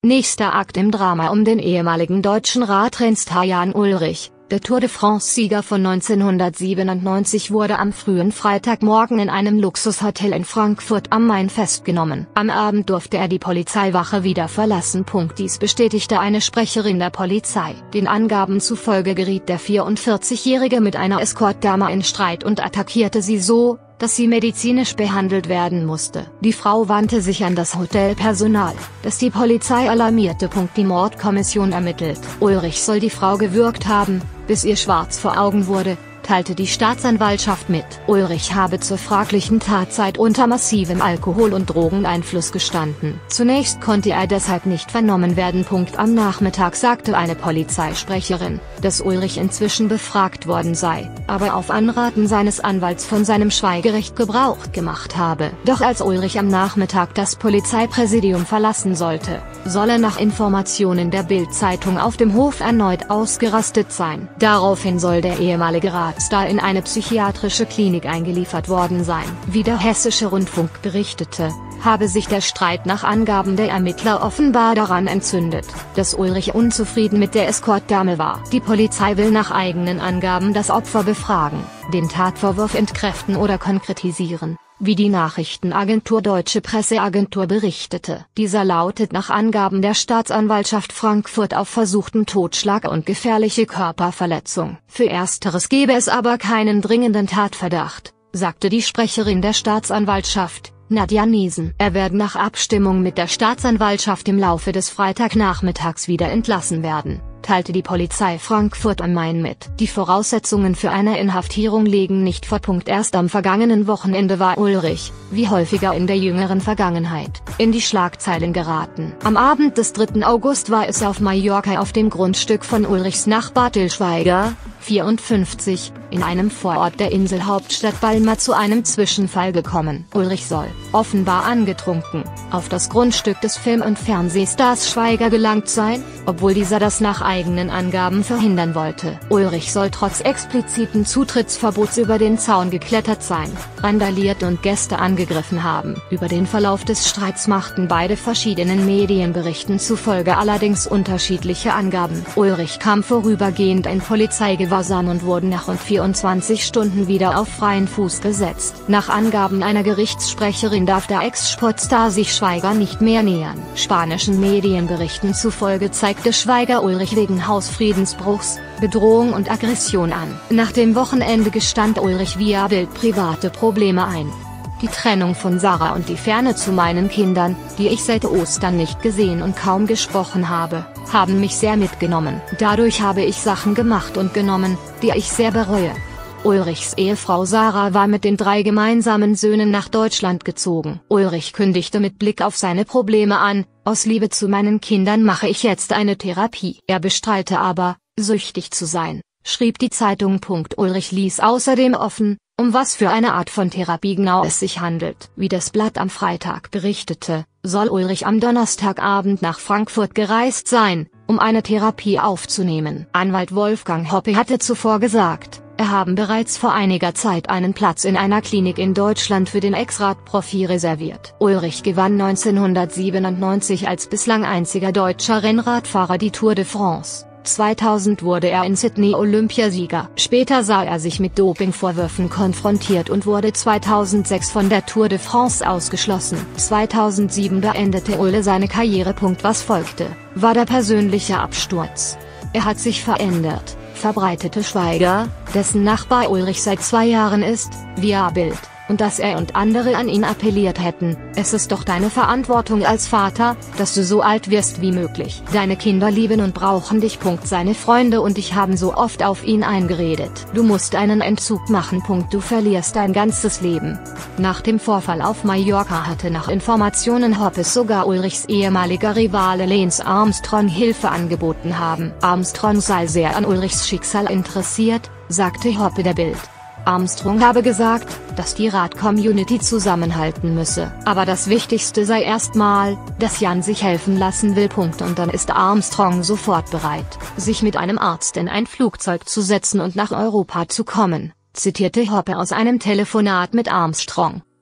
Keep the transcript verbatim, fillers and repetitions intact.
Nächster Akt im Drama um den ehemaligen deutschen Radrennstar Jan Ullrich. Der Tour de France-Sieger von neunzehnhundertsiebenundneunzig wurde am frühen Freitagmorgen in einem Luxushotel in Frankfurt am Main festgenommen. Am Abend durfte er die Polizeiwache wieder verlassen. Dies bestätigte eine Sprecherin der Polizei. Den Angaben zufolge geriet der vierundvierzigjährige mit einer Escortdame in Streit und attackierte sie so, dass sie medizinisch behandelt werden musste. Die Frau wandte sich an das Hotelpersonal, das die Polizei alarmierte. Die Mordkommission ermittelt. Ullrich soll die Frau gewürgt haben, bis ihr schwarz vor Augen wurde, teilte die Staatsanwaltschaft mit. Ullrich habe zur fraglichen Tatzeit unter massivem Alkohol- und Drogeneinfluss gestanden. Zunächst konnte er deshalb nicht vernommen werden. Am Nachmittag sagte eine Polizeisprecherin, dass Ullrich inzwischen befragt worden sei, aber auf Anraten seines Anwalts von seinem Schweigerecht Gebrauch gemacht habe. Doch als Ullrich am Nachmittag das Polizeipräsidium verlassen sollte, soll er nach Informationen der Bild-Zeitung auf dem Hof erneut ausgerastet sein. Daraufhin soll der ehemalige Radstar in eine psychiatrische Klinik eingeliefert worden sein. Wie der Hessische Rundfunk berichtete, habe sich der Streit nach Angaben der Ermittler offenbar daran entzündet, dass Ullrich unzufrieden mit der Escortdame war. Die Polizei will nach eigenen Angaben das Opfer befragen, den Tatvorwurf entkräften oder konkretisieren, wie die Nachrichtenagentur Deutsche Presseagentur berichtete. Dieser lautet nach Angaben der Staatsanwaltschaft Frankfurt auf versuchten Totschlag und gefährliche Körperverletzung. Für Ersteres gebe es aber keinen dringenden Tatverdacht, sagte die Sprecherin der Staatsanwaltschaft, Nadja Niesen. Er werde nach Abstimmung mit der Staatsanwaltschaft im Laufe des Freitagnachmittags wieder entlassen werden, teilte die Polizei Frankfurt am Main mit. Die Voraussetzungen für eine Inhaftierung liegen nicht vor. Erst am vergangenen Wochenende war Ullrich, wie häufiger in der jüngeren Vergangenheit, in die Schlagzeilen geraten. Am Abend des dritten August war es auf Mallorca auf dem Grundstück von Ullrichs Nachbar Till Schweiger, vierundfünfzig, in einem Vorort der Inselhauptstadt Palma zu einem Zwischenfall gekommen. Ullrich soll, offenbar angetrunken, auf das Grundstück des Film- und Fernsehstars Schweiger gelangt sein, obwohl dieser das nach eigenen Angaben verhindern wollte. Ullrich soll trotz expliziten Zutrittsverbots über den Zaun geklettert sein, randaliert und Gäste angegriffen haben. Über den Verlauf des Streits machten beide verschiedenen Medienberichten zufolge allerdings unterschiedliche Angaben. Ullrich kam vorübergehend in Polizeigewahrsam und wurde nach rund vierundzwanzig Stunden wieder auf freien Fuß gesetzt. Nach Angaben einer Gerichtssprecherin darf der Ex-Sportstar sich Schweiger nicht mehr nähern. Spanischen Medienberichten zufolge zeigte Schweiger Ullrich wegen Hausfriedensbruchs, Bedrohung und Aggression an. Nach dem Wochenende gestand Ullrich via Bild private Probleme ein. Die Trennung von Sarah und die Ferne zu meinen Kindern, die ich seit Ostern nicht gesehen und kaum gesprochen habe, haben mich sehr mitgenommen. Dadurch habe ich Sachen gemacht und genommen, die ich sehr bereue. Ullrichs Ehefrau Sarah war mit den drei gemeinsamen Söhnen nach Deutschland gezogen. Ullrich kündigte mit Blick auf seine Probleme an: Aus Liebe zu meinen Kindern mache ich jetzt eine Therapie. Er bestreite aber, süchtig zu sein, schrieb die Zeitung. Ullrich ließ außerdem offen, um was für eine Art von Therapie genau es sich handelt. Wie das Blatt am Freitag berichtete, soll Ullrich am Donnerstagabend nach Frankfurt gereist sein, um eine Therapie aufzunehmen. Anwalt Wolfgang Hoppe hatte zuvor gesagt, er habe bereits vor einiger Zeit einen Platz in einer Klinik in Deutschland für den Ex-Radprofi reserviert. Ullrich gewann neunzehnhundertsiebenundneunzig als bislang einziger deutscher Rennradfahrer die Tour de France. zweitausend wurde er in Sydney Olympiasieger. Später sah er sich mit Dopingvorwürfen konfrontiert und wurde zweitausendsechs von der Tour de France ausgeschlossen. zweitausendsieben beendete Ulle seine Karriere. Was folgte, war der persönliche Absturz. Er hat sich verändert, verbreitete Schweiger, dessen Nachbar Ullrich seit zwei Jahren ist, via Bild. Und dass er und andere an ihn appelliert hätten: Es ist doch deine Verantwortung als Vater, dass du so alt wirst wie möglich. Deine Kinder lieben und brauchen dich. Seine Freunde und ich haben so oft auf ihn eingeredet. Du musst einen Entzug machen. Du verlierst dein ganzes Leben. Nach dem Vorfall auf Mallorca hatte nach Informationen Hoppes sogar Ullrichs ehemaliger Rivale Lance Armstrong Hilfe angeboten haben. Armstrong sei sehr an Ullrichs Schicksal interessiert, sagte Hoppe der Bild. Armstrong habe gesagt, dass die Rad-Community zusammenhalten müsse. Aber das Wichtigste sei erstmal, dass Jan sich helfen lassen will. Und dann ist Armstrong sofort bereit, sich mit einem Arzt in ein Flugzeug zu setzen und nach Europa zu kommen, zitierte Hoppe aus einem Telefonat mit Armstrong.